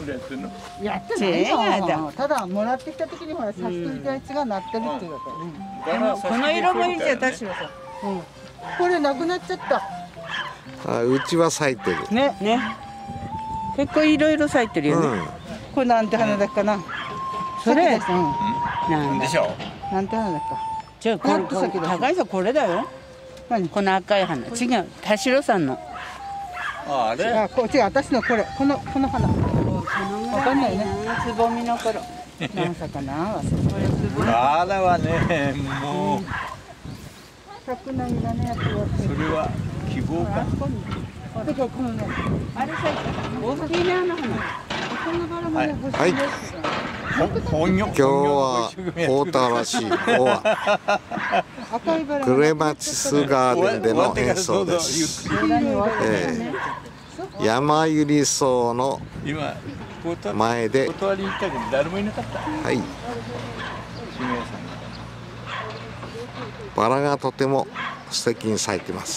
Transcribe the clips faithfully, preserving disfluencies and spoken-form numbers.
ぐらいするの？ やってないよ。ただもらってきた時にほら差し取りたやつがなってるっていうだけ。 でもこの色もいいじゃん、田代さん。 これなくなっちゃった。 あ、うちは咲いてる。 ね、ね。結構いろいろ咲いてるよね。 これなんて花だっかな。 それ。 なんでしょう。なんて花だっか。 じゃあこれ高井さんこれだよ。何？この赤い花。違う。田代さんの。 あ、あれ？ あ、こ違う。私のこれ、このこの花。わかんないね。 つぼみの頃。 何歳かな。 あらはね、もう。 咲くのにだね、やつは。 それは希望か。 だからこのね、 あれ咲いた。大きいねあの花。 はい。はい。今日は大田原市クレマチスガーデンでの演奏です。えー、山百合草の前で、はい。バラがとても素敵に咲いてます。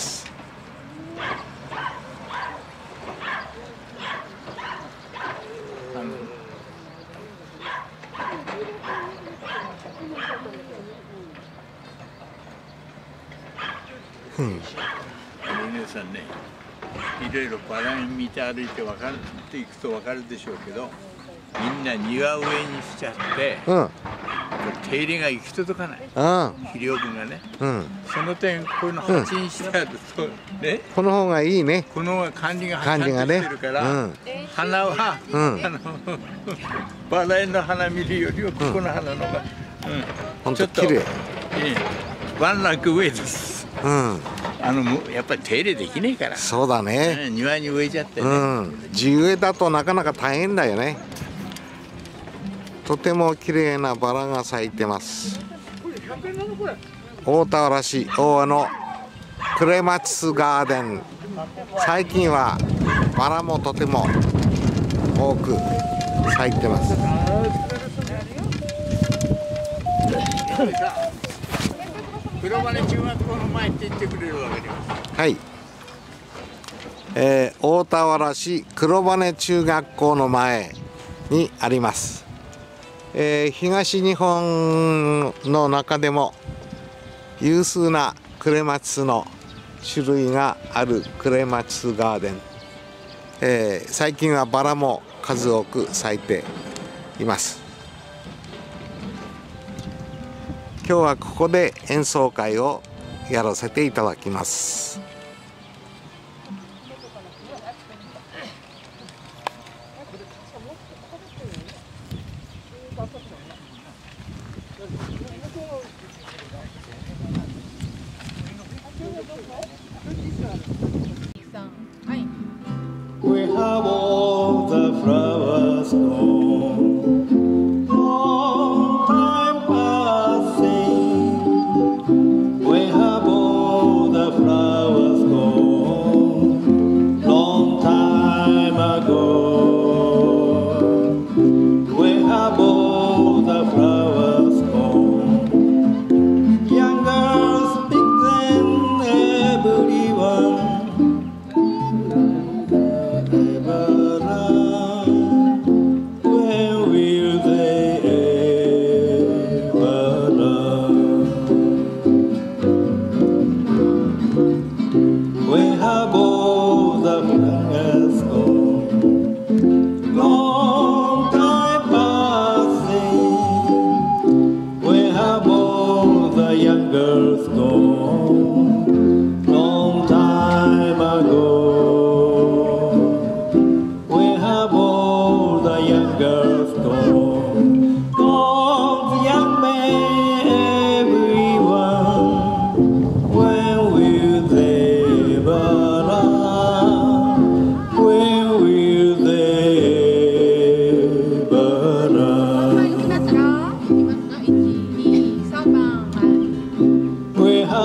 うん、皆さんね、いろいろバラ見て歩いて分かっていくと分かるでしょうけど、みんな庭植えにしちゃって、うん、手入れが行き届かない、うん、肥料分がね、うん、その点こういうの鉢にしてあると、うん、ね、この方がいいね。この方が管理がちゃんとしてるから、うん、花は、うん、あのバラ園の花見るよりはここの花の方が、うん、ちょっと綺麗、ワンランク上です。うん、あのやっぱり手入れできないから。そうだね。庭に植えちゃってね。うん、地植えだとなかなか大変だよね。とても綺麗なバラが咲いてます。大田原市大和のクレマチスガーデン。最近はバラもとても多く咲いてます。黒羽中学校の前って言ってくれるわけです。はい、えー、大田原市黒羽中学校の前にあります。えー、東日本の中でも有数なクレマチスの種類があるクレマチスガーデン、えー、最近はバラも数多く咲いています。今日はここで演奏会をやらせていただきます。We have all the flowers gone, long time passing. We have all the flowers gone, long time ago. We have all the flowers gone, young girls, big then everyone. We have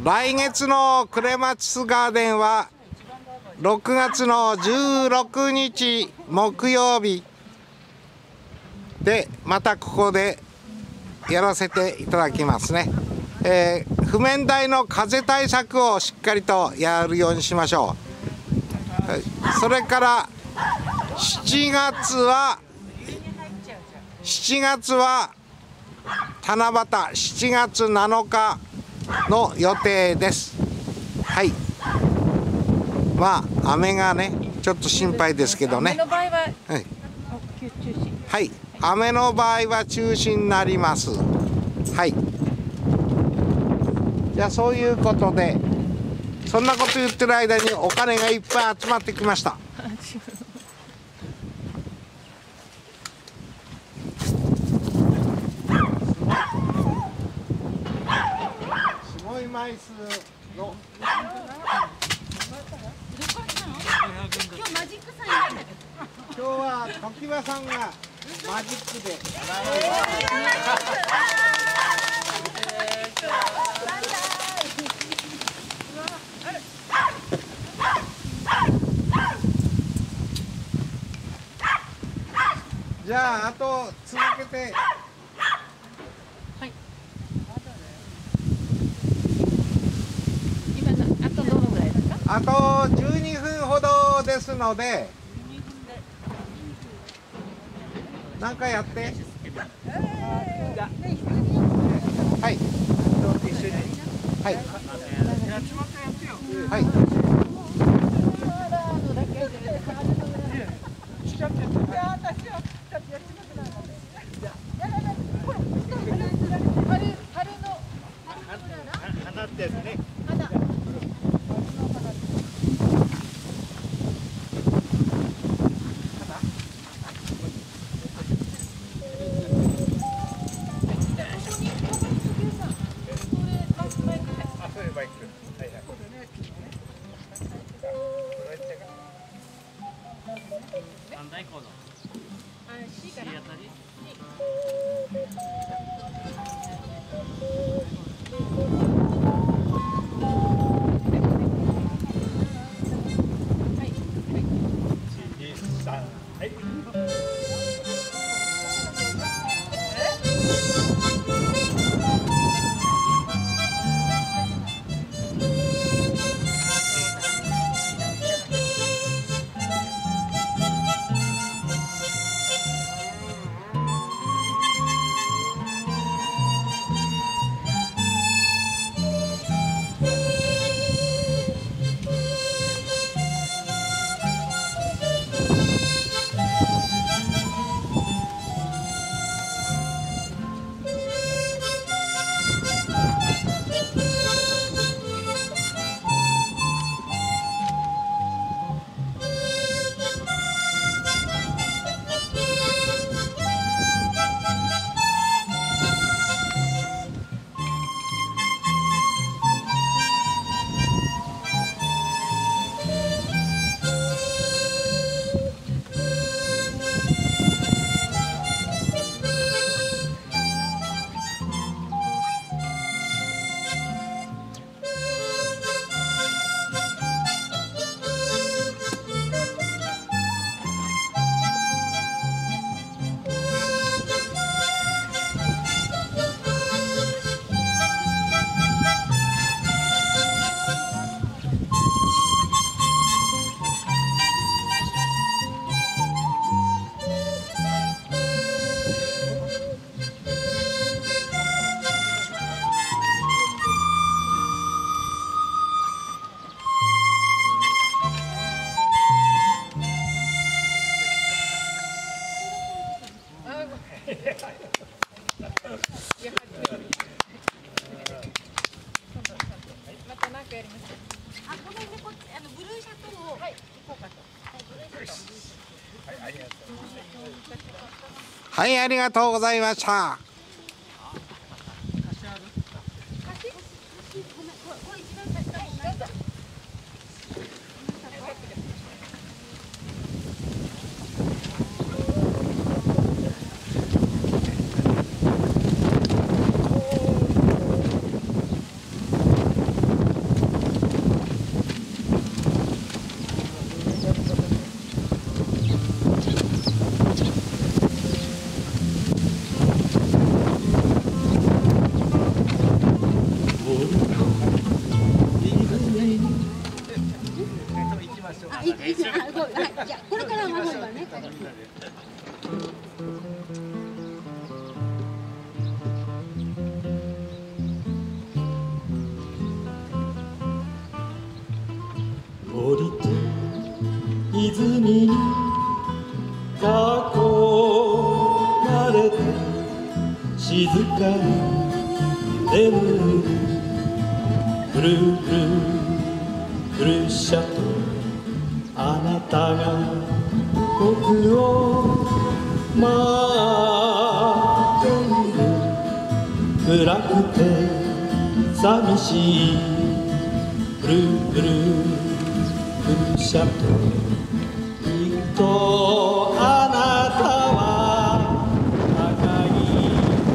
来月のクレマチスガーデンはろくがつのじゅうろくにち木曜日でまたここでやらせていただきますね。えー、譜面台の風対策をしっかりとやるようにしましょう。はい、それからしちがつはしちがつは七夕しちがつなのかの予定です。はい。まあ雨がねちょっと心配ですけどね。雨の場合は、はい、はい、雨の場合は中止になります。はい。じゃあそういうことで、そんなこと言ってる間にお金がいっぱい集まってきました。すごい枚数の。今日は常盤さんがマジックで。じゃああと続けて。はい。今のあとどのぐらいですか？あとじゅうにふんほどですので。何回やって。はい。はい。はい。花ですね。はい、ありがとうございました。 あ、いいですね。はい、じゃあこれから守ればね。 降りて泉に囲まれて静かに眠るブルーブルーブルーシャトーあなたが僕を待っている暗くて寂しいブルーブルーブルーシャトーきっとあなたは赤い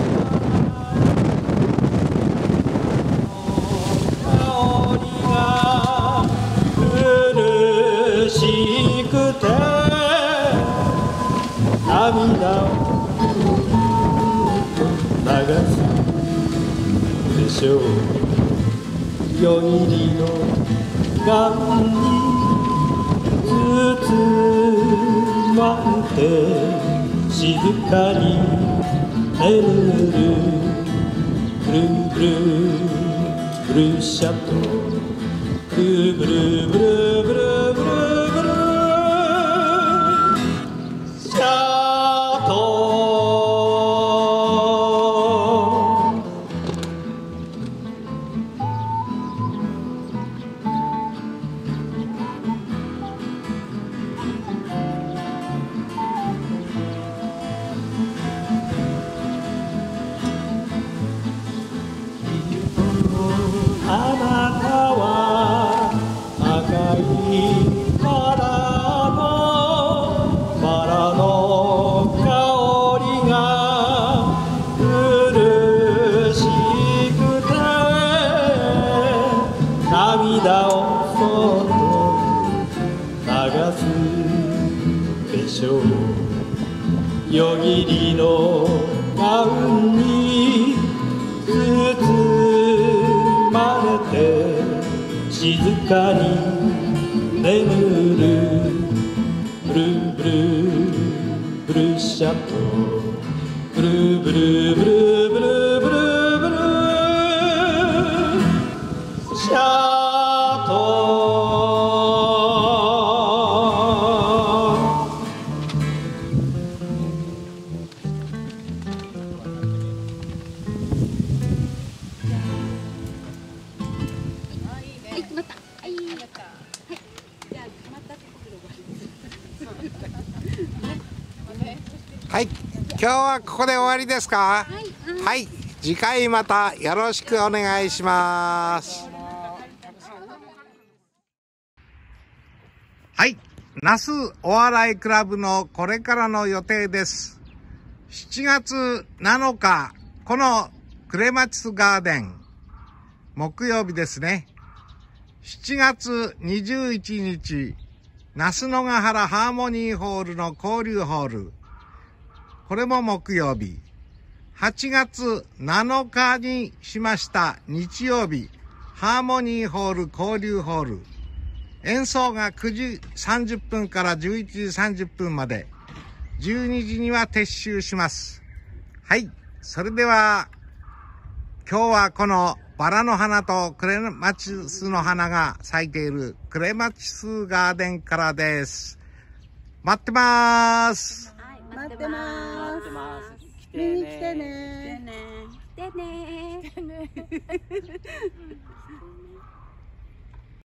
香りが苦しくて涙を流すでしょう夜霧のがんに包まれて静かに眠るブルーブルーブルーシャトーブルーブルーブルーブルーブルーブルーシャトーあなたは赤いバラのバラの香りが苦しくて涙をそっと流すでしょう夜霧のガウンに包まれて静かに眠るブルーブルーブルーシャトーブルーブルーブルーブルーブルーブルーシャトーはい、今日はここで終わりですか。はい、はい、次回またよろしくお願いします。はい、那須お笑いクラブのこれからの予定です。しちがつなのか、このクレマチスガーデン、木曜日ですね。しちがつにじゅういちにち、那須野ヶ原ハーモニーホールの交流ホール。これも木曜日。はちがつなのかにしました日曜日、ハーモニーホール交流ホール。演奏がくじさんじゅっぷんからじゅういちじさんじゅっぷんまで、じゅうにじには撤収します。はい。それでは、今日はこのバラの花とクレマチスの花が咲いているクレマチスガーデンからです。待ってまーす。 はい、待ってまーす。見に来てね。来てね。来てね。